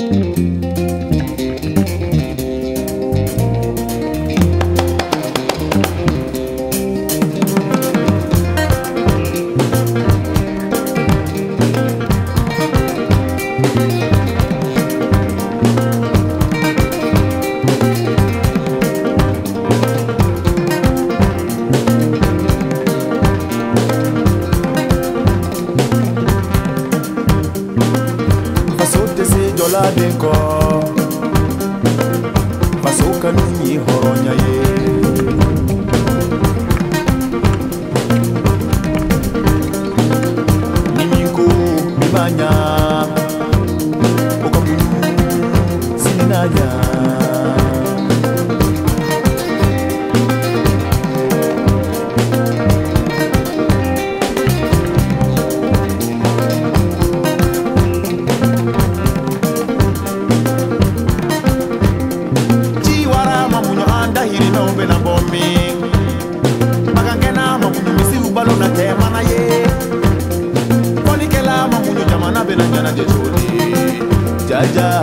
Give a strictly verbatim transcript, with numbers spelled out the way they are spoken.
Denko Masuka nunyi horonya ye Niminku mimanya Ukamu sinanya na bombi magangena mamunyu misi ubalo na tema na ye kolikela mamunyu jamana benanyana jejoli jaja